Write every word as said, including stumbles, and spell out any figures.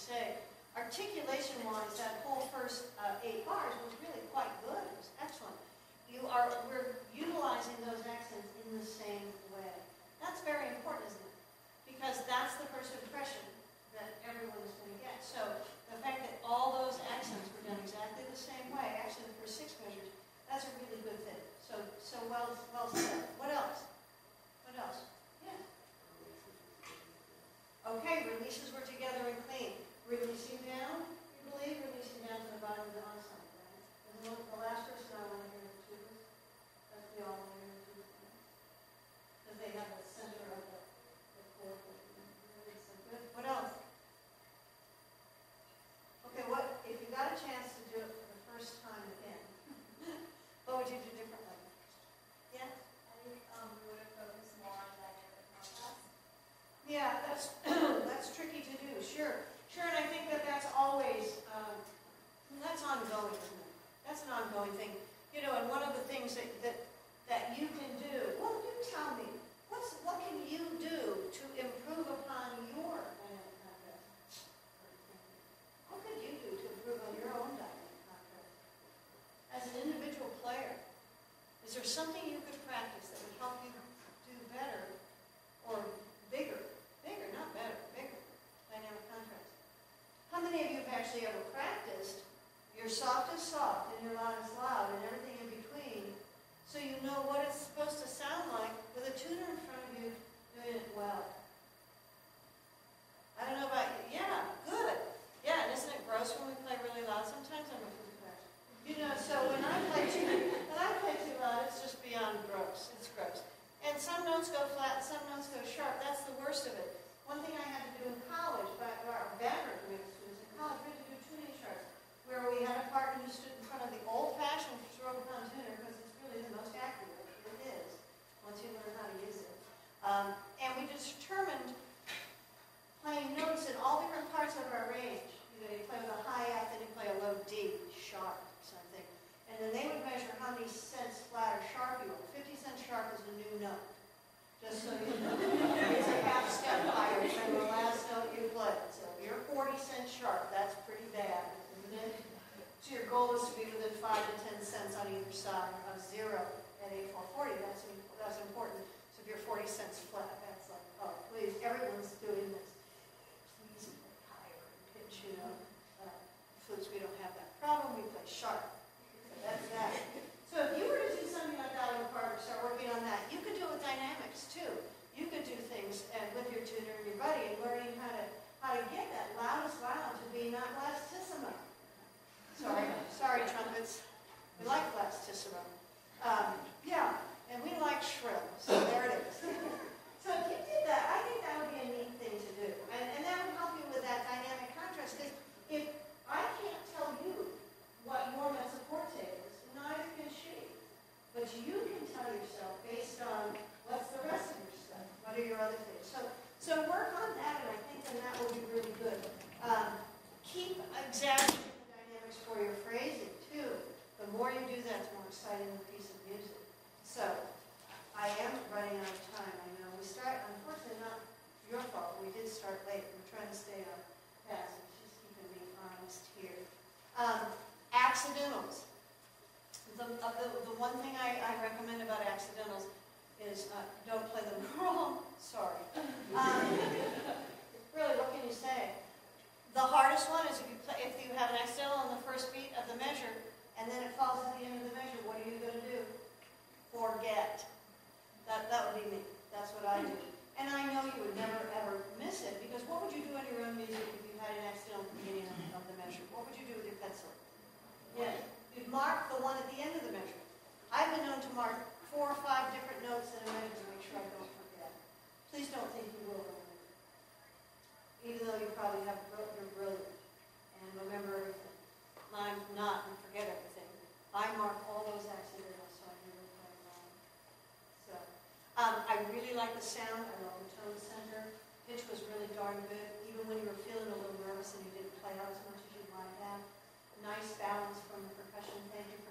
say. Articulation-wise, that whole first uh, eight bars was really quite good. It was excellent. You are, we're utilizing those accents in the same way. That's very important, isn't it? Because that's the first impression that everyone is going to get. So the fact that all those accents were done exactly the same way, actually the first six measures, that's a really good thing. So, so well, well said. What else? What else? Yeah. Okay, releases were together and clean. Releasing down, you believe, releasing down to the bottom of the ensemble, right? And the, the last person I want to hear the tubas. That's the all want to hear the tubas. Because they have the center of the, the core. So good. What else? Okay, what if you got a chance to do it for the first time again? What would you do differently? Yeah? I think um, we would have focused more on dynamic contrast. Yeah, that's that's tricky to do. Sure. Sure, and I think that that's always, um, that's ongoing, isn't it? That's an ongoing thing. You know, and one of the things that, that, that you can do, well, you tell me, what's, what can you do to improve upon your dynamic contrast? What could you do to improve on your own dynamic contrast? As an individual player, is there something you could practice that would help you do better or bigger? Bigger, not better, bigger dynamic contrast. How many of you have actually ever practiced your soft is soft and your loud is loud and everything in between, so you know what it's supposed to sound like with a tuner in front of you doing it well? I don't know about you. Yeah, good. Yeah, and isn't it gross when we play really loud? Sometimes I'm a food crash. You know, so when I play too, when I play too loud, it's just beyond gross. It's gross. And some notes go flat, and some notes go sharp. That's the worst of it. One thing I had to do in college, by our band students in college, we had to do tuning charts, where we had a partner who stood in front of the old-fashioned stroke-upon tuner, because it's really the most accurate. It is, once you learn how to use it. Um, and we determined playing notes in all different parts of our range. You know, you play with a high F, then you play a low D, sharp, something. And then they would measure how many cents flat or sharp you were. fifty cents sharp is a new note. Just so you know. It's a half step higher than the last note you played. So if you're forty cents sharp, that's pretty bad, isn't it? So your goal is to be within five to ten cents on either side of zero at A four forty. That's, that's important. So if you're forty cents flat, that's like, oh, please, everyone's doing this. Please play higher in pitch, you know. Uh, flutes, we don't have that problem. We play sharp. So that's that. So if you were to do something like that in the park, start working on that, you could do it with dynamics too. You could do things and with your tuner and your buddy and learning how to how to get that loudest loud to be not blastissimo. Sorry, sorry trumpets. We like blastissimo. Um, yeah, and we like shrill. So there it is. So if you did that, I think that would be a neat thing to do, and and that would help you with that dynamic contrast. Because if I can't tell you what your mezzo forte is, neither can she. But you can tell yourself based on what's the rest of your stuff. What are your other things? So, so work on that, and I think then that will be really good. Um, keep exaggerating the dynamics for your phrasing too. The more you do that, the more exciting the piece of music. So, I am running out of time. I know we start. Unfortunately, not your fault. We did start late. We're trying to stay on task. She's keeping me honest here. Um, accidentals. The, uh, the, the one thing I, I recommend about accidentals is uh, don't play them wrong. Sorry. Um, really, what can you say? The hardest one is if you, play, if you have an accidental on the first beat of the measure, and then it falls at the end of the measure, what are you going to do? Forget. That, that would be me. That's what I do. And I know you would never, ever miss it, because what would you do on your own music if you had an accidental at the beginning of, of the measure? What would you do with your pencil? Yeah. You'd mark the one at the end of the measure. I've been known to mark four or five different notes in a measure to make sure I don't forget. Please don't think you will remember. Even though you probably have, you're brilliant and remember everything. I'm not and forget everything. I mark all those accidentals so I never play wrong. So, um, I really like the sound. I love the tone center. Pitch was really darn good. Even when you were feeling a little nervous and you didn't play out as much as you might have. Nice balance from the percussion. Thank you